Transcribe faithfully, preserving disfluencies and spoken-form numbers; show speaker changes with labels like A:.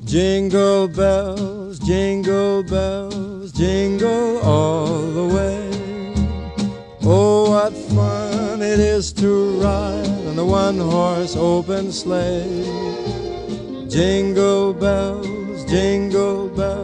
A: Jingle bells, jingle bells, jingle all the way. Oh, what fun it is to ride on the one-horse open sleigh. Jingle bells, jingle bells,